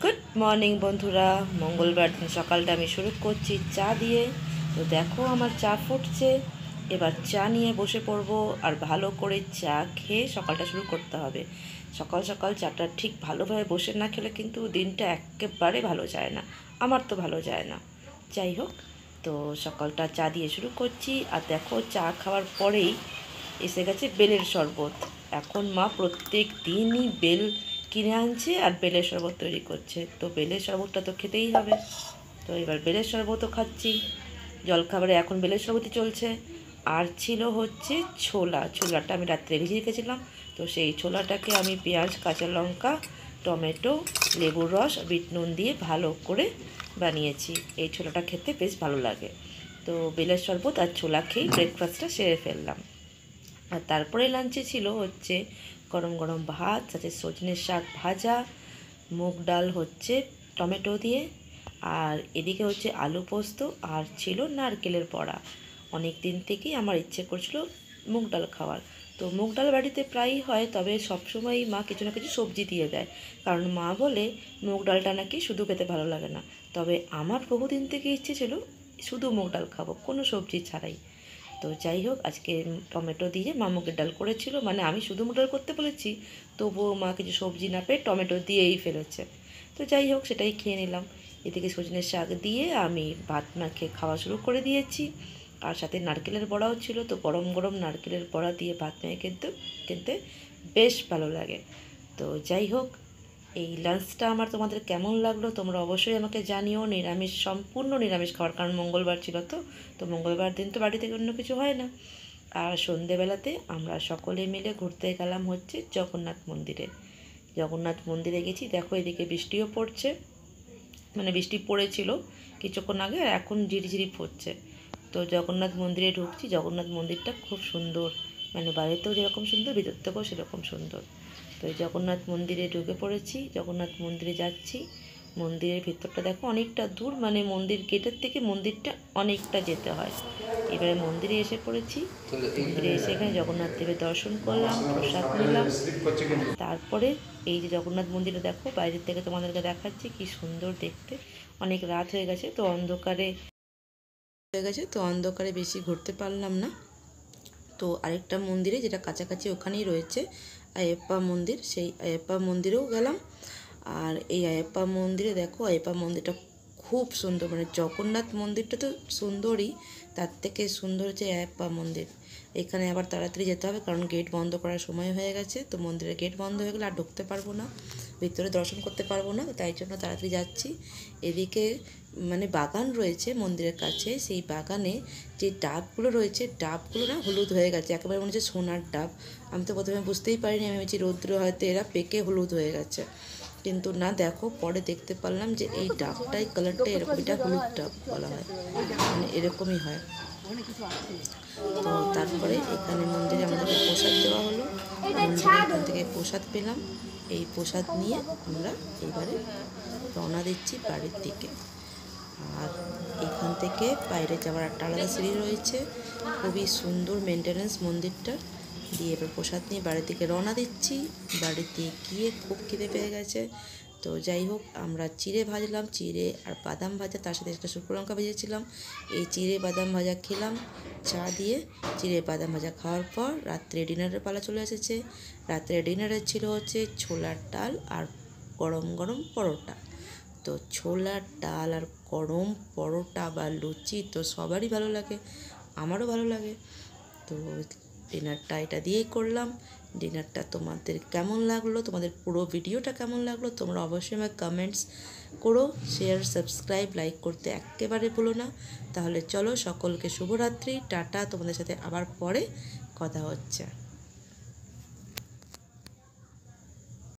Good morning বন্ধুরা। মঙ্গলবার দিন সকালটা আমি শুরু করছি চা দিয়ে। তো দেখো আমার চা ফুটছে, এবার চা নিয়ে বসে পড়বো আর ভালো করে চা খেয়ে সকালটা শুরু করতে হবে। সকাল সকাল চাটা ঠিক ভালোভাবে বসে না খেলে কিন্তু দিনটা একেবারে ভালো যায় না, আমার তো ভালো যায় না। যাই হোক, তো সকালটা চা দিয়ে শুরু করছি। আর দেখো চা খাওয়ার পরেই এসে গেছে বেলের শরবত। এখন মা প্রত্যেক দিনই বেল কিনে আনছে আর বেলের শরবত তৈরি করছে, তো বেলের শরবতটা তো খেতেই হবে। তো এবার বেলের শরবতও খাচ্ছি। জলখাবারে এখন বেলের শরবতই চলছে। আর ছিল হচ্ছে ছোলাটা আমি রাত্রে ভিজিয়ে রেখেছিলাম। তো সেই ছোলাটাকে আমি পেঁয়াজ, কাঁচা লঙ্কা, টমেটো, লেবুর রস, বিট নুন দিয়ে ভালো করে বানিয়েছি। এই ছোলাটা খেতে বেশ ভালো লাগে। তো বেলের শরবত আর ছোলা খেয়ে ব্রেকফাস্টটা সেরে ফেললাম। আর তারপরে লাঞ্চে ছিল হচ্ছে গরম গরম ভাত, সাথে সজনের শাক ভাজা, মুগ ডাল হচ্ছে টমেটো দিয়ে, আর এদিকে হচ্ছে আলু পোস্ত, আর ছিল নারকেলের বড়া। অনেক দিন থেকেই আমার ইচ্ছে করছিল মুগ ডাল খাওয়ার। তো মুগ ডাল বাড়িতে প্রায়ই হয়, তবে সবসময়ই মা কিছু না কিছু সবজি দিয়ে দেয়, কারণ মা বলে মুগ ডালটা নাকি শুধু খেতে ভালো লাগে না। তবে আমার বহুদিন থেকে ইচ্ছে ছিল শুধু মুগ ডাল খাবো, কোনো সবজি ছাড়াই। তো যাই হোক, আজকে টমেটো দিয়ে মা মুগের ডাল করেছিল, মানে আমি শুধু মুগ ডাল করতে বলেছি, তবুও মা কিছু সবজি না পেয়ে টমেটো দিয়েই ফেলেছে। তো যাই হোক, সেটাই খেয়ে নিলাম। এদিকে সজনের শাক দিয়ে আমি ভাত মাখিয়ে খাওয়া শুরু করে দিয়েছি। আর সাথে নারকেলের বড়াও ছিল, তো গরম গরম নারকেলের বড়া দিয়ে ভাত মেখে খেতে বেশ ভালো লাগে। তো যাই হোক, এই লাঞ্চটা আমার তোমাদের কেমন লাগলো তোমরা অবশ্যই আমাকে জানিও। নিরামিষ, সম্পূর্ণ নিরামিষ খাবার, কারণ মঙ্গলবার ছিল। তো মঙ্গলবার দিন তো বাড়ি থেকে অন্য কিছু হয় না। আর সন্ধেবেলাতে আমরা সকলে মিলে ঘুরতে গেলাম হচ্ছে জগন্নাথ মন্দিরে। জগন্নাথ মন্দিরে গেছি। দেখো এদিকে বৃষ্টিও পড়ছে, মানে বৃষ্টি পড়েছিল কিছুক্ষণ আগে, আর এখন ঝিরিঝিরি পড়ছে। তো জগন্নাথ মন্দিরে ঢুকছি। জগন্নাথ মন্দিরটা খুব সুন্দর, মানে বাইরেতেও যেরকম সুন্দর, ভিতর থেকেও সেরকম সুন্দর। তো এই জগন্নাথ মন্দিরে ঢুকে পড়েছি, জগন্নাথ মন্দিরে যাচ্ছি। মন্দিরের ভিতরটা দেখো অনেকটা দূর, মানে মন্দির গেটের থেকে মন্দিরটা অনেকটা যেতে হয়। এবারে মন্দিরে এসে পড়েছি। মন্দিরে এসে এখানে জগন্নাথ দেবের দর্শন করলাম, প্রসাদ নিলাম। তারপরে এই যে জগন্নাথ মন্দিরে দেখো বাইরের থেকে তোমাদেরকে দেখাচ্ছি, কি সুন্দর দেখতে। অনেক রাত হয়ে গেছে, তো অন্ধকারে বেশি ঘুরতে পারলাম না। তো আরেকটা মন্দিরে যেটা কাছাকাছি ওখানেই রয়েছে আয়েপ্পা মন্দির, সেই আয়েপ্পা মন্দিরেও গেলাম। আর এই আয়েপ্পা মন্দিরে দেখো, আয়েপ্পা মন্দিরটা খুব সুন্দর, মানে জগন্নাথ মন্দিরটা তো সুন্দরই, তার থেকে সুন্দর হচ্ছে আয়েপ্পা মন্দির। এখানে আবার তাড়াতাড়ি যেতে হবে, কারণ গেট বন্ধ করার সময় হয়ে গেছে। তো মন্দিরের গেট বন্ধ হয়ে গেলে আর ঢুকতে পারবো না, ভিতরে দর্শন করতে পারবো না, তাই জন্য তাড়াতাড়ি যাচ্ছি। এদিকে মানে বাগান রয়েছে মন্দিরের কাছে, সেই বাগানে যে ডাবগুলো রয়েছে, ডাবগুলো না হলুদ হয়ে গেছে, একেবারে মনে হচ্ছে সোনার ডাব। আমি তো প্রথমে বুঝতেই পারিনি, আমি ভেবেছি রৌদ্র হয়তো এরা পেকে হলুদ হয়ে গেছে, কিন্তু না, দেখো পরে দেখতে পারলাম যে এই ডাবটাই কালারটা এরকম, এটা হলুদ ডাব বলা হয়, মানে এরকমই হয়। তো তারপরে এখানে মন্দিরে আমাদেরকে প্রসাদ দেওয়া হলো, মন্দিরে এখান থেকে প্রসাদ পেলাম। এই প্রসাদ নিয়ে আমরা এবারে রওনা দিচ্ছি বাড়ির দিকে। আর এখান থেকে বাইরে যাওয়ার একটা আলাদা সিঁড়ি রয়েছে, খুবই সুন্দর মেনটেন্যান্স মন্দিরটার। দিয়ে এবার প্রসাদ নিয়ে বাড়ির দিকে রওনা দিচ্ছি। বাড়িতে গিয়ে খুব খিদে পেয়ে গেছে। তো যাই হোক, আমরা চিড়ে ভাজলাম, চিড়ে আর বাদাম ভাজা, তার সাথে একটা শুকনো লঙ্কা ভেজেছিলাম। এই চিড়ে বাদাম ভাজা খেলাম চা দিয়ে। চিড়ে বাদাম ভাজা খাওয়ার পর রাত্রে ডিনারের পালা চলে এসেছে। রাত্রে ডিনারে ছিল হচ্ছে ছোলার ডাল আর গরম গরম পরোটা। তো ছোলার ডাল আর গরম পরোটা বা লুচি তো সবারই ভালো লাগে, আমারও ভালো লাগে। তো ডিনারটা এটা দিয়েই করলাম। ডিনারটা তোমাদের কেমন লাগলো, তোমাদের পুরো ভিডিওটা কেমন লাগলো, তোমরা অবশ্যই আমাকে কমেন্টস করো। শেয়ার, সাবস্ক্রাইব, লাইক করতে একেবারে ভুলো না। তাহলে চলো, সকলকে শুভরাত্রি, টাটা। তোমাদের সাথে আবার পরে কথা হচ্ছে।